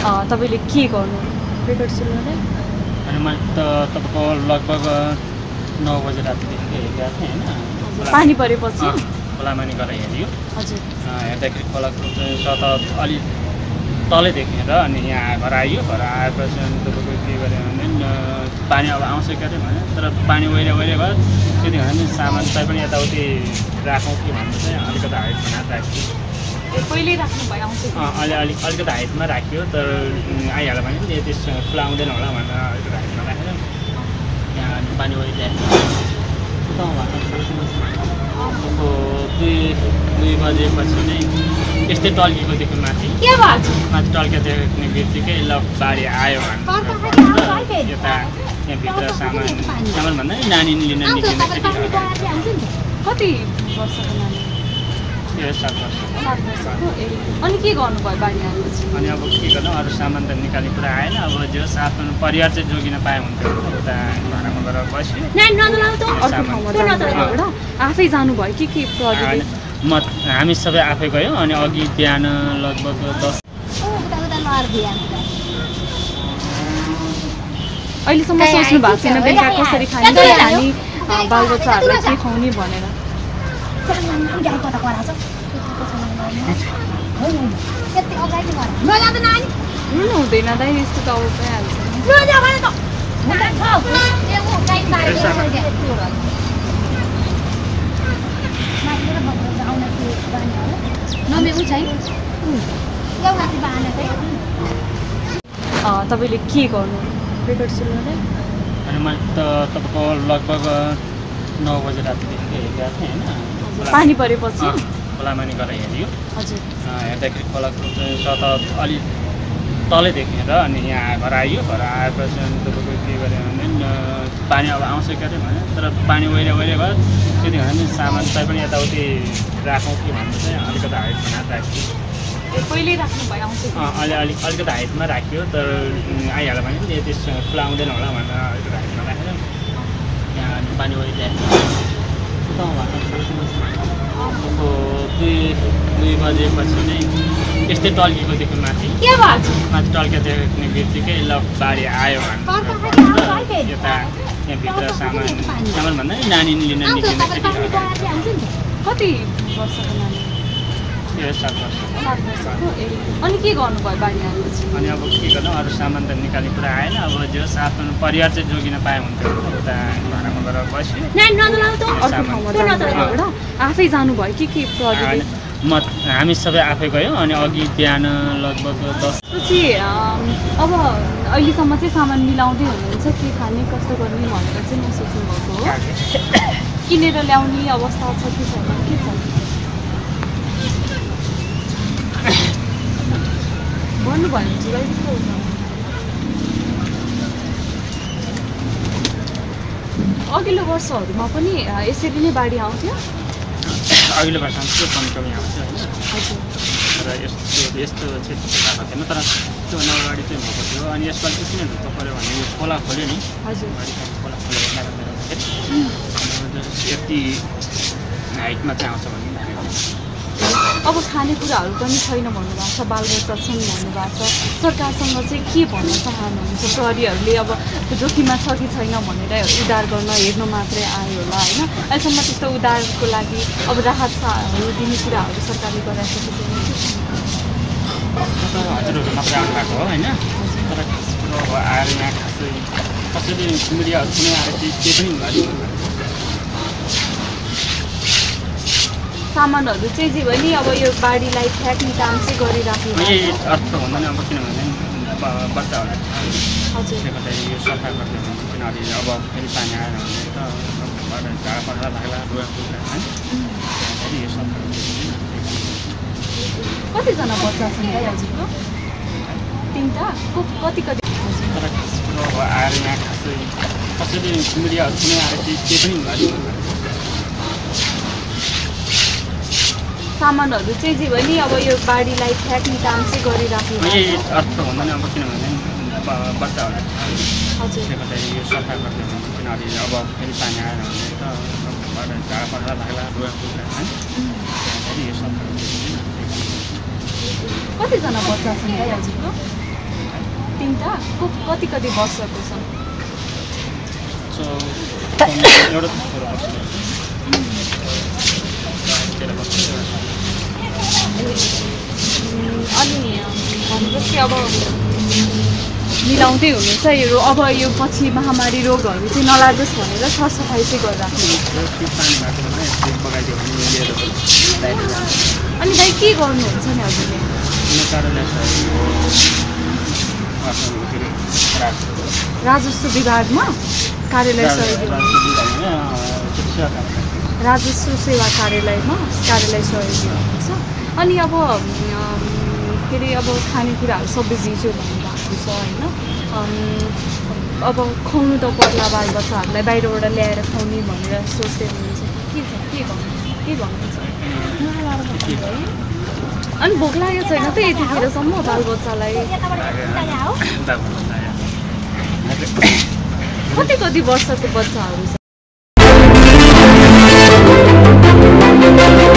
तपाईले के गर्नु रेकर्ड सुरु गर्ने अनि मैले त तपाईँको लगभग 9 बजे रातिदेखि हेरेको थिएँ होइन। पानी परेपछि खोलामानी गएर हेऱ्यो। हजुर हेर्दाखेरि खोलाको चाहिँ सतह अलि तलै देखेर अनि यहाँ घर आइयो। घर आएपछि अनि तपाईँको के गर्यो भने पानी अब आउँछ के अरे भने तर पानी वहिले भयो त्यति भने सामान चाहिँ पनि यताउति राखौँ कि भन्दा चाहिँ अलिकति हाइट बनाएर राख्यो। पहिल्यै राख्नु भयो आउँछ अलिकति हाइटमा राख्यो तर आइहाल्यो भने पनि त्यससँग ठुलो आउँदैन होला भनेर अलिकति हाइटमा राखेर यहाँ पानी वहिले दुई बजेपछि नै यस्तै टल्केको देख्यो माथि टल्के देख्ने बित्तिकै ल बाढी आयो भने यता त्यहाँभित्र सामान भन्दा नि नानी लिन निस्किँदाखेरि कति वर्षको नानी 7 वर्ष। अनि के गर्नुभयो बाढी आएपछि अनि अब के गर्नु अरू सामान त निकाल्ने कुरा आएन। अब जो आफ्नो परिवार चाहिँ जोगिन पाए हुन्थ्यो उता भाडामा गएर बस्यो। आफै जानुभयो के प्रोजेक्ट हामी सबै आफै गयौँ। अनि अघि बिहान लगभग 10 अहिलेसम्म सोच्नु भएको छैन बेलुका कसरी खाने हामी बालबच्चाहरूलाई के खुवाउने भनेर हुँदैन दाइ यस्तो त अब भइहाल्छ तपाईँले के गर्नु रेकर्ड सुरु गर्ने अनि मैले त तपाईँको लगभग 9 बजे रातिदेखि हेरेको थिएँ होइन। पानी परेपछि खोलामानी गएर हेऱ्यो। हजुर हेर्दाखेरि खोलाको चाहिँ सतह अलि तलै देखेर अनि यहाँ घर आइयो। घर आएपछि अनि तपाईँको के गर्यो भने पानी अब आउँछ के अरे भने तर पानी वहिले भयो त्यति भने सामान चाहिँ पनि यताउति राखौँ कि भन्दा चाहिँ अलिकति हाइट बनाएर राख्यो। पहिल्यै राख्नु भयो आउँछ अलिकति हाइटमा राख्यो तर आइहाल्यो भने पनि त्यससँग ठुलो आउँदैन होला भनेर अलिकति हाइटमा राखेर यहाँ पानी वहिले दुई बजेपछि नै यस्तै टल्केको देख्यो माथि टल्के देख्ने बित्तिकै ल बाढी आयो भने यता त्यहाँभित्र सामान भन्दा नि नानी लिन निस्किँदाखेरि कति वर्षको नानी 7 वर्ष। अनि के गर्नुभयो बाढी आएपछि अनि अब के गर्नु अरू सामान त निकाल्ने कुरा आएन। अब जो आफ्नो परिवार चाहिँ जोगिन पाए हुन्थ्यो उता भाडामा गएर बस्यो। आफै जानुभयो के प्रोजेक्ट हामी सबै आफै गयौँ। अनि अघि बिहान लगभग 10 पछि अब अहिलेसम्म चाहिँ सामान मिलाउँदै हुनुहुन्छ के खाने कस्तो गर्ने भनेर चाहिँ नसोच्नु भएको हो किनेर ल्याउने अवस्था छ कि छैन के छ भन्नुभयो भने चाहिँ अघिल्लो वर्षहरूमा पनि यसरी नै बाढी आउँथ्यो। अघिल्लो वर्ष कमी आउँछ होइन र यस्तो क्षेत्र भएको थिएन तर त्योभन्दा अगाडि चाहिँ भएको थियो। अनि यसपालि चाहिँ किन ढुक्क पऱ्यो भने यो खोला खोल्यो नि खोला खोलेको कारणले गर्दाखेरि यति हाइटमा चाहिँ आउँछ भन्ने अब खानेकुराहरू पनि छैन भन्नुभएको छ बालबच्चा छन् भन्नुभएको छ सरकारसँग चाहिँ के भन्न चाहनुहुन्छ प्रहरीहरूले अब जोखिममा छ कि छैन भनेर उद्धार गर्न हेर्नु मात्रै आयो होला होइन अहिलेसम्म त्यस्तो उद्धारको लागि अब राहतहरू दिने कुराहरू सरकारले गरिरहेको छ हजुरहरू मात्रै आउनु भएको हो होइन तर खास कुरो अब आएर यहाँ खासै कसैले मिडियाहरू कुनै आएर केही पनि हुँदैन। सामानहरू चाहिँ जे भयो नि अब यो बाढीलाई फ्याँक्ने काम चाहिँ गरिराख्नु अर्थ हुँदैन अब किनभने बच्चाहरूलाई हजुर यो सफा गर्दै हुन्छ किनभने अब फेरि पानी आएर भने त झाडा परेर लाग्ला रुवा पुग्ला होइन यो सफा कतिजना बच्चा छन् भाइ हजुरको 3टा कति तर खास कुरो अब आएर यहाँ खासै कसैले मिडियाहरू कुनै आएर केही पनि हुँदैन। सामानहरू चाहिँ जे भयो नि अब यो बाढीलाई फ्याँक्ने काम चाहिँ गरिराख्नु अर्थ हुँदैन अब किनभने बच्चाहरूलाई हजुर यो सफा गर्दै हुन्छ किनभने अब फेरि पानी आएर भने त झाडा परेर लाग्ला रुवा पुग्ला होइन यो सफा कतिजना बच्चा छन् भाइ हजुरको तिनवटा कति कति वर्षको छन्? एउटा त 16 वर्षको अनि भनेपछि अब मिलाउँदै हुनुहुन्छ यो अब यो पछि महामारी रोगहरू चाहिँ नलागोस् भनेर सरसफाइ चाहिँ गरिराख्नु। अनि दाइ के गर्नुहुन्छ नि हजुरले? राजस्व विभागमा कार्यालय सहयोगी राजस्व सेवा कार्यालयमा कार्यालय सहयोगी हुनुहुन्छ। अनि अब के अरे अब खानेकुराहरू सबै बिजो भन्नुभएको छ होइन, अब खुवाउनु त पर्ला बालबच्चाहरूलाई बाहिरबाट ल्याएर खुवाउने भनेर सोच्दै हुनुहुन्छ के गर्नुहुन्छ? अनि भोक लागेको छैन त यतिखेरसम्म बालबच्चालाई? कति वर्षको बच्चाहरू छ?